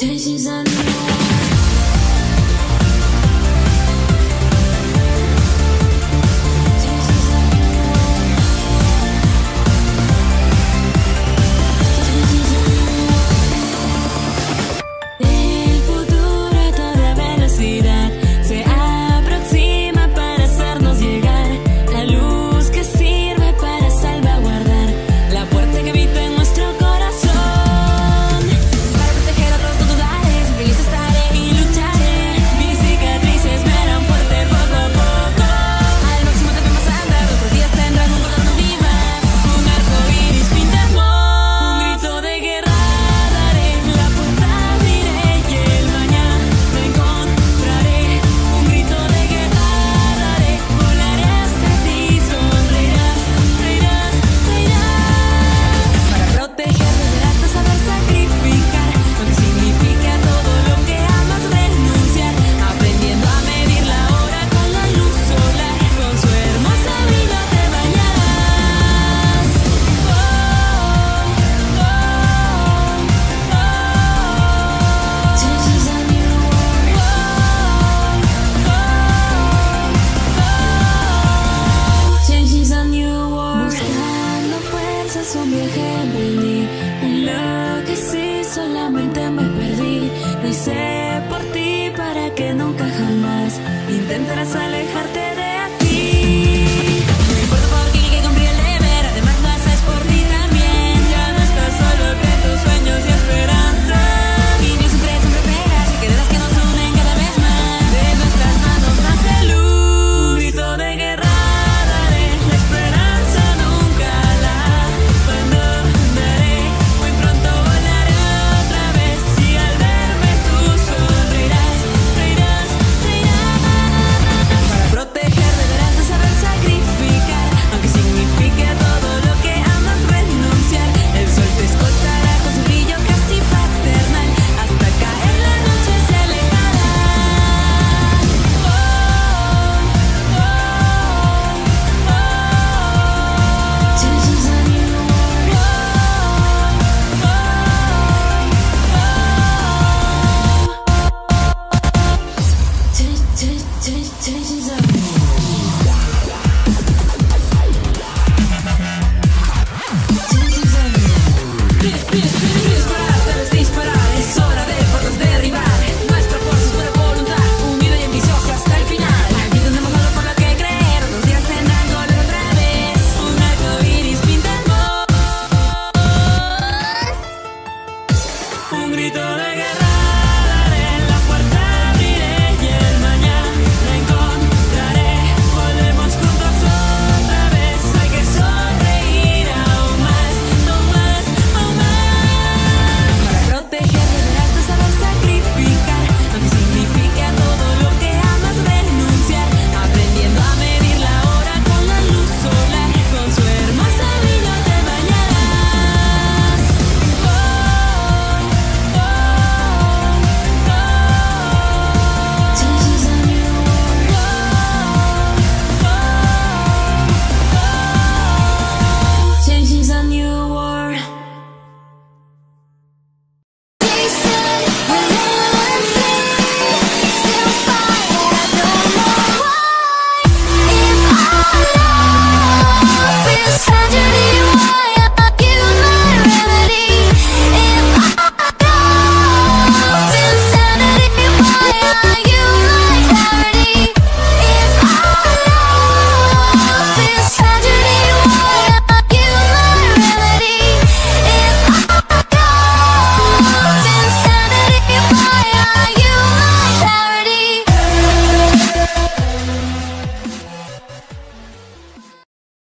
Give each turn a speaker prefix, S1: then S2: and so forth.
S1: Changes on you. Un viaje emprendí, enloquecí, solamente me perdí. Lo hice por ti para que nunca jamás intentarás alejarte de aquí. No importa por qué que cumplí el deber, además lo haces por ti también. Ya no estás solo que tus sueños y esperanzas. Y Dios siempre pegas y quedas que nos unen cada vez más. De nuestras manos nace luz, un grito de guerra. Disparar, disparar.